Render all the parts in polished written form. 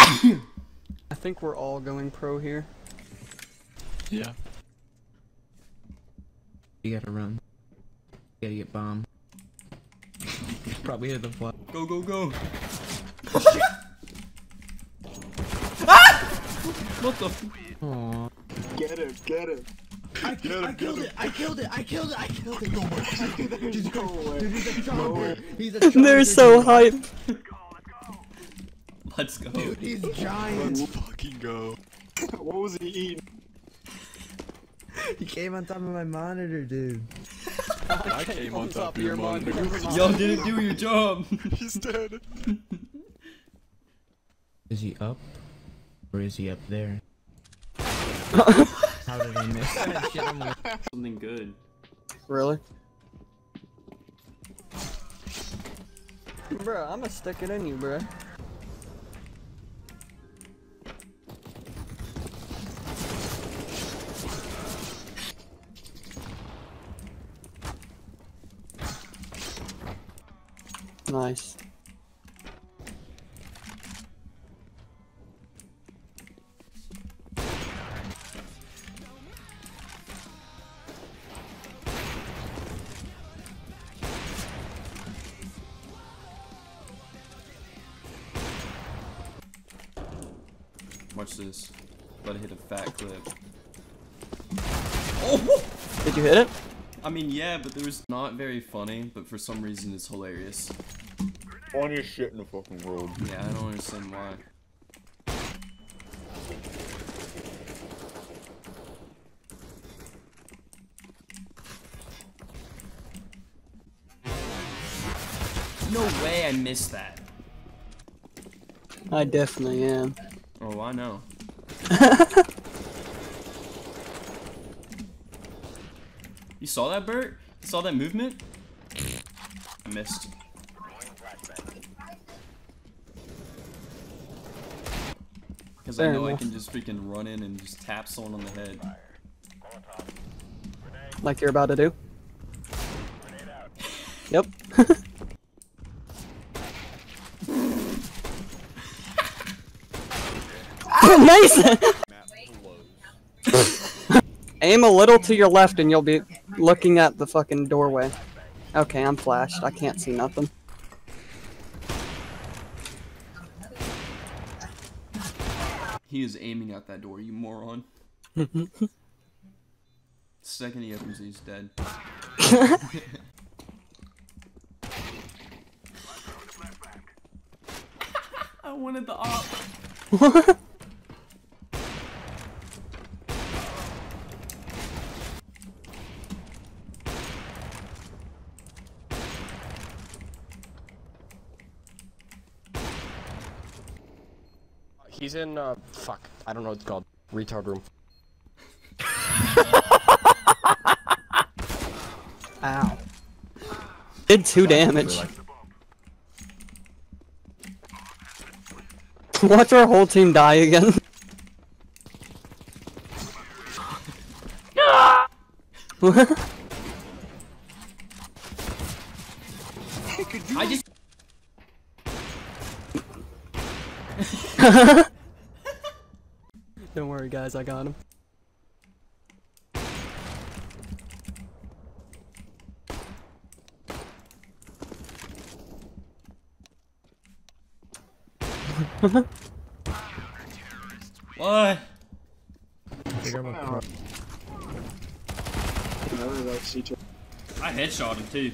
I think we're all going pro here. Yeah. You gotta run. You gotta get bombed. Probably hit the fly. Go, go, go. What the f- Aww. Get him, get him. I killed it! I killed it! I killed it! I killed it! There's no way. Dude, he's a charger! He's a They're charger, so dude. hype. Let's go. Dude, he's giant! Let's fucking go. What was he eating? He came on top of my monitor, dude. I came on top of your monitor. Y'all didn't do your job. He's dead. Is he up? Or is he up there? How did I miss that shit? I'm like, Something good. Really? Bruh, I'ma stick it in you, bruh. Nice. Watch this. About to hit a fat clip. Oh! Did you hit it? I mean, yeah, but there was not very funny, but for some reason it's hilarious. Funniest shit in the fucking world. Yeah, I don't understand why. No way I missed that. I definitely am. Oh, I know. You saw that, Bert? You saw that movement? I missed. Because I know I can just freaking run in and just tap someone on the head. Like you're about to do? Yep. Nice! Aim a little to your left and you'll be looking at the fucking doorway. Okay, I'm flashed. I can't see nothing. He is aiming at that door, you moron. Second he opens, he's dead. I wanted the op. He's in, fuck. I don't know what it's called. Retard room. Ow. Did 2 damage. Watch our whole team die again. I just. Don't worry, guys, I got him. What? I headshot him too.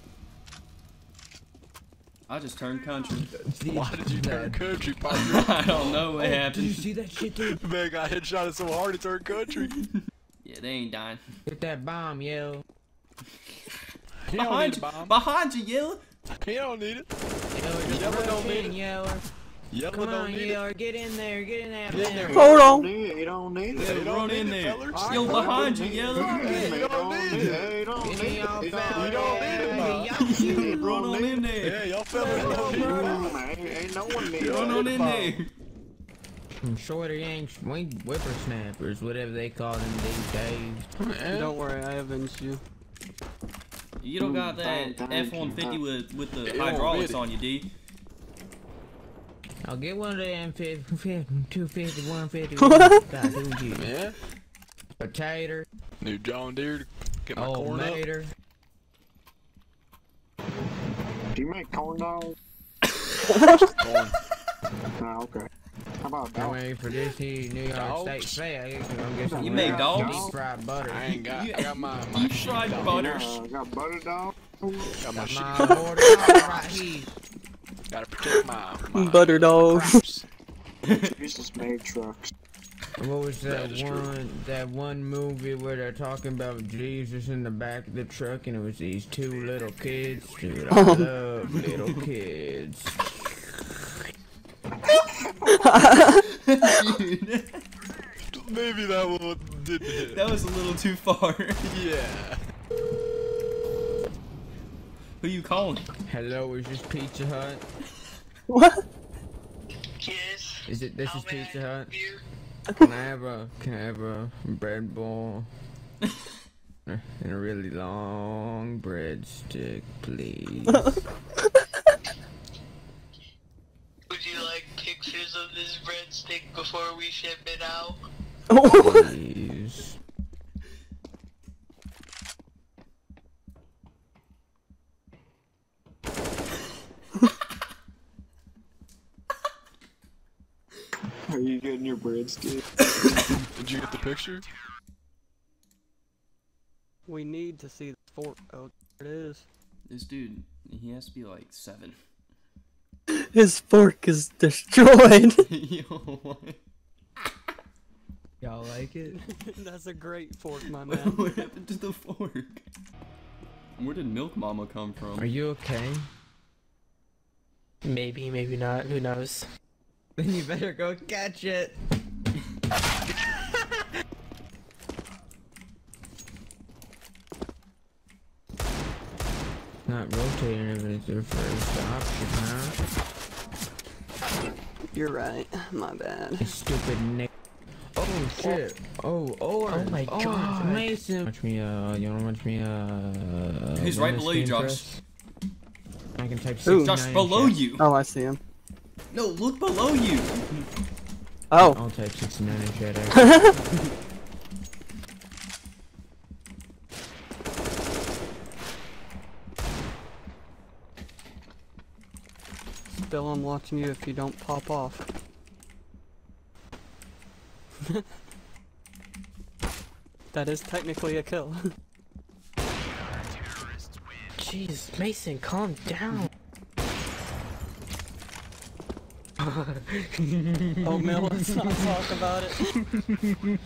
I just turned country. Why did you turn country, partner? I don't know what happened. Did you see that shit, dude? Man got headshotted so hard it turned country. Yeah, they ain't dying. Get that bomb, yo. Behind you, behind you, Yellow. He don't need it. Yellow don't need it. Yellow. Yellow Come don't on, need Yellow. Get in there. Get in there. Get in there. Hold on. You don't need Yeah, it. run in need it, there. fellers. Yo, behind you, Yellow. You don't need it. You don't Get need me all it. foul. You don't need it, Run on in there. Yeah, y'all fellas don't need it. Ain't no one need Run on in there. Shorter yanks, whippersnappers, whatever they call them these days. Don't worry, I avenged you. You don't got that F-150 with the hydraulics on you, D. I'll get one of them 250, 150. Yeah. Potato. New John Deere. To get my Old corn up. mater. Do you make corn dogs? Corn. Oh, okay. How about I'm dog? waiting for this here New York State Dogs? Fair. I'm gonna get You some make dogs? deep fried butter. I ain't got. You- I got my You shitty fried dog. butter. Got butter dog? Got my My shitty dog. border right here. Gotta protect my Butter dog. crops. Jesus made trucks. What was That that is true. one movie where they're talking about Jesus in the back of the truck and it was these two little kids? Dude, I love little kids. Dude, Maybe that one didn't hit. that was a little too far. Yeah. Who you calling? Hello, is this Pizza Hut? What? Yes. Is it? This How is may I Pizza Hut. help you? Can I have a bread bowl and a really long breadstick, please? Would you like pictures of this breadstick before we ship it out? Please. Are you getting your breadstick? Did you get the picture? We need to see the fork. Oh, there it is. This dude, he has to be like 7. His fork is destroyed. Yo, what? Y'all like it? That's a great fork, my man. What happened to the fork? Where did Milk Mama come from? Are you okay? Maybe, maybe not. Who knows? Then you better go catch it. Not rotating if it's your first option, huh? You're right. My bad. You stupid Nick. Oh shit. Oh my God. Mason. Watch me, you wanna watch me, He's right below you, Josh. I can type Who? 69 Josh, in below chat. you! Oh, I see him. No, look below you! Oh. I'll type 69 in chat. Actually. Still, I'm watching you if you don't pop off. That is technically a kill. Jeez, Mason, calm down. Oh, Mill, let's not talk about it.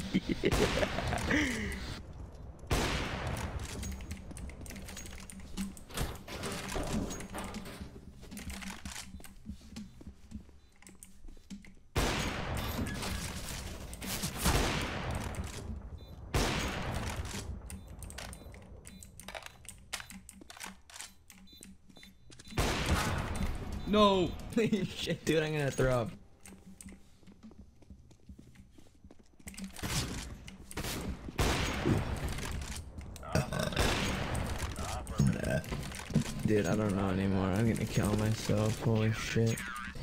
No! Shit, dude, I'm gonna throw up. Dude, I don't know anymore. I'm gonna kill myself. Holy shit.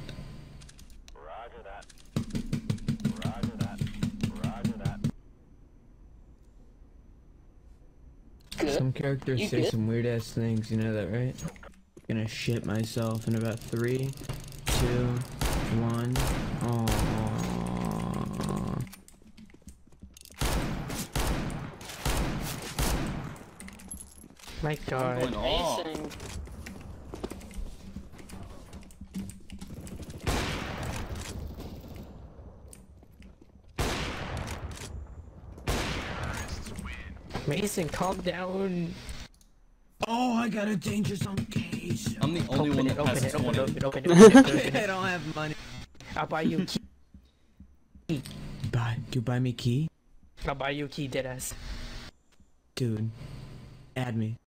Some characters say some weird ass things, you know that, right? Gonna shit myself in about 3, 2, 1. Aww. My I'm God. going off. Mason. Mason, calm down. Oh, I got a danger zone case. I'm the only one that passes 20. open it, open I don't have money. I'll buy you a key. You buy me key? I'll buy you a key, deadass. Dude, add me.